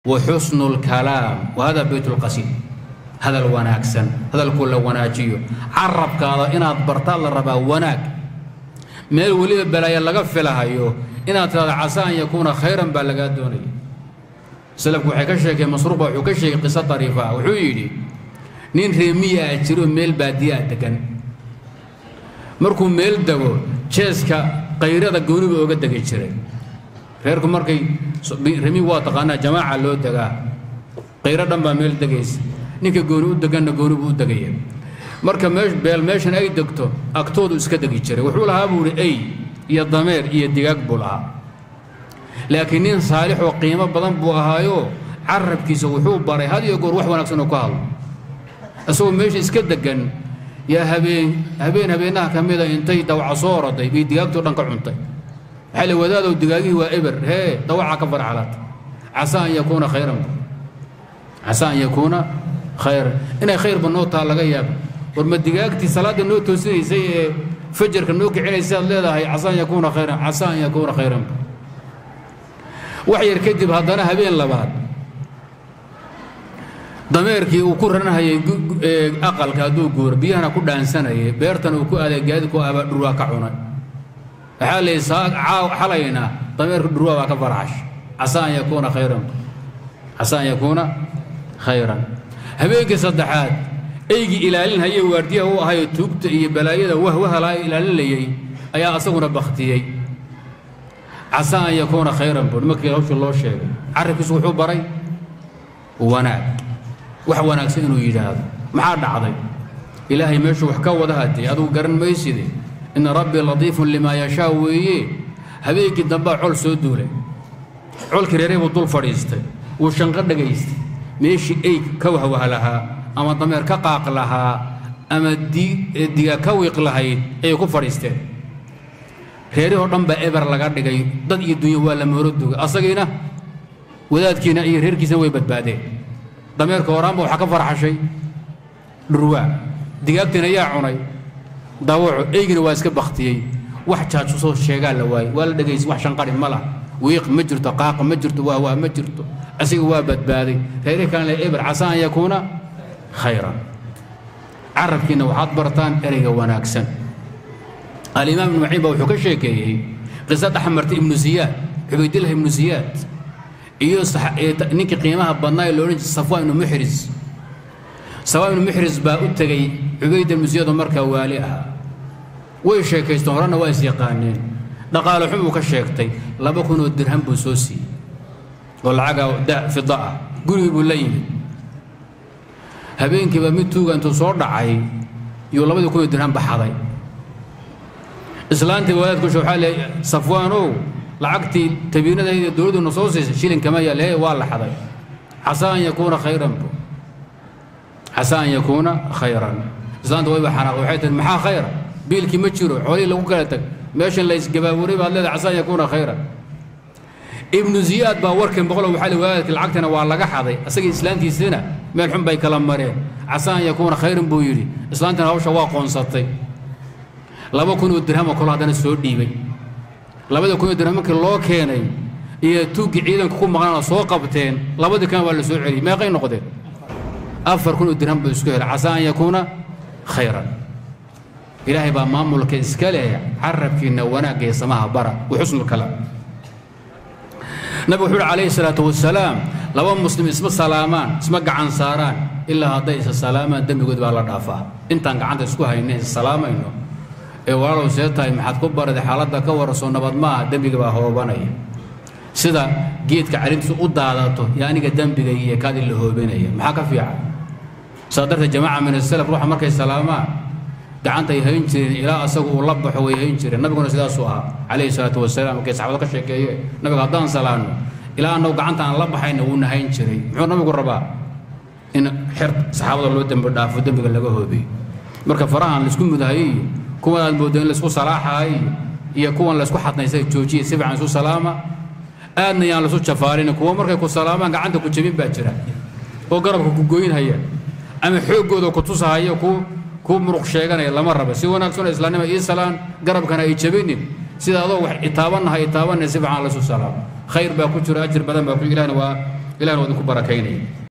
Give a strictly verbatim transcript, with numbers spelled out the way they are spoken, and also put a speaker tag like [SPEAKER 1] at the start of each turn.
[SPEAKER 1] وحسن الكلام وهذا بيت القصيد هذا الوناكسن هذا الكل وناجيو عربك هذا إن برتال الربا وناك ميل ولي بلايا لغفلها يو إن ترى عسى أن يكون خيرا بلغات دوني سلف وحكشك مصروبة وحكشك قصة طريفة وحيدي نين ريمية أجرو ميل بادية دكان مركو ميل دغو تشيسكا قيرة قوني بوغد دغي جيري reerku markay remi waa taqaana jamaaca loo dagaa qeyro dhan baa meel dagays ninka gooni u dagana gooni buu dagaya marka meesh beel meeshan ay degto agtoodu iska dagi jiray wuxuu lahaa buuri ay iyo dameer iyo digaag buu lahaa laakiin nin saalix oo qiimo badan buu ahaayo carabkiisa wuxuu baray had iyo goor wax wanaagsan oo ka hadlo asoo meesha iska degan yaa habeen habeen habeenaha kamida intay dawca soo roday bi digaagto dhan ka cuntay حلو وذا ودقاقيه وإبر هي طوعها كفر علات عسى أن يكون خيرا عسى أن يكون خيرا إن خير بالنوت على غياب ورما دقاقتي صلاة النوت تسي زي فجر كنوك عين يسال لا هي عسى أن يكون خيرا عسى أن يكون خيرا وحي الكذب هذا هبين لبعض ضميركي وكرنا هي أقل كادو جور بيانا كل إنسان بيرتن وكو هذا جاد كو أبى دروك عنا حالي ساق عاو حلينا ضمير الدروة كفرعش عسى أن يكون خيرا عسى أن يكون خيرا هبيك صدحات ايجي الى لين هي وارديه هو هي توبت اي بلايده وهو لا الى لي اي اصغر بختي عسى ان يكون خيرا برمك يوش الله شيء عرف سوحو بري وانا wax wanaagsan inuu yiraahdo maxaa dhacday ilaahay meeshu wax ka wada haday aduu garan maysidii in rabbi latiifun lima yashaa weeye habeenkii dambe col soo duulay colkii reeray buu dul fadhiistay uu shanqa dhageystay meeshii ay ka wahwahalaha ama dameer ka qaaq lahaa ama diga ka wiiq lahayd ay ku fadhiisteen reeray oo dhan ba eber laga dhigay dad iyo dunya waa la mooroduga asagiina wadaadkiina iyo reerkiisa way badbaadeen dameerka waraanba waxa ka farxashay dhurwaa digaagtina yaa cunay daawaco eegina waa iska baktiyay wax jaajo soo sheegaa la waay waa la dhageys wax shanqari mala wiiq ma jirto qaaq ma jirto waa waa ma jirto asiga waa badbaaday reeray kan la eber casaan yakuuna khayran arabkiina waxaad bartaan ereyga wanaagsan al-imaam ibn Mu'ayba wuxuu ka sheekeeyay qisada xamarta ibn Ziyad Ubaydillah ibn Ziyad iyo ninka qiimaha badnaa loo leeyahay Safwan ibn Muhriz Safwan ibn Muhriz baa u tagay Ubayd ibn Ziyad markaa waali ah way sheekaysteen horana waa is yaqaaneen dhaqaale xum uu ka sheegtay laba kun oo dirham buu soo siiyay oo lacaga fidaa guriga buu la yimid habeenkii baa mid tuuga intuu soo dhacay iyo laba kun oo dirham baxaday islaantii walaadku waxa leeyahay Safwaanow lacagtii tabiinada iyo dawladdu noo soo siisay shilin kama yalee waa la xaday xasaan yakuuna khayran xasaan yakuuna khayran islaantu way baxana waxay tahay maxaa khayr biilki ma jiro xooli lagu kala tag meeshan la isgabaaburay baad leedahay xasaan yakuuna khayran ibn Ziyad baa warkan boqol waxa la waalidka lacagtana waa laga xaday asaga islaantiisina meel xun bay kala mareen xasaan yakuuna khayran buu yiri islaantana hawsha waa qoonsatay laba kun oo dirham oo kala hadana soo dhiibay labada kun oo dirham markii loo keenay iyo tuugi ciidanka ku maqnaa soo qabteen labada kan waa la soo celiyay meeqay noqdeen afar kun oo dirham buu isku helay casaan yakuuna khayran ilaahay baa maamulka iska leh carabkiina wanaagga iyo samaha bara wa husnul kalaam nabi wuxuu alayhi salaatu wassalaam laba muslim isma salaamaan isma gacan saaraan ilaa haday isa salaamaan dambigood baa la dhaafaa intaan gacanta isku haynay salaamayno ee walaalow seetaay maxaad ku baraday xaaladda ka warasoo nabad ma dambiga baa hoobanaya sida geedka carintu u daadato yaaniga dambiga iyo kaadi la hoobanaya maxaa ka fiican sadarta jamaaca min salaf ruuxa markay salaamaan gacanta ay hayn jireen ilaa asagu uu la baxo way hayn jireen nabiguna sidaas uu ahaa alayhi salaatu wassalaam markay saxaabada ka sheekeeyay nabiga haddaan salaano ilaa annagu gacanta aan la baxayna uu nahayn jiray muxuu nabigu rabaa in xir saxaabada loo dambi dhaafo dambiga laga hoobiyo marka farahan la isku mudaayay kuwan aad moodeen la isku salaaxay iyo kuwan la isku xadnaysay joojiye si fiican isu salaama aadna yaan la soo jafaarin kuwa markay ku salaamaan gacanta ku jabin baa jira oo garabka ku gooyin haya ama xoogooda ku tusahayo ku ku muruq sheeganay lama rabo si wanaagsan islaamnimo iyo salaan garabkana ay jabinin sida adoo wax itaabanahay itaabana si fiican la soo salaam khayr baa ku jira ajir badan baa ku ilaahna waa ilahna waa idinku barakaynaya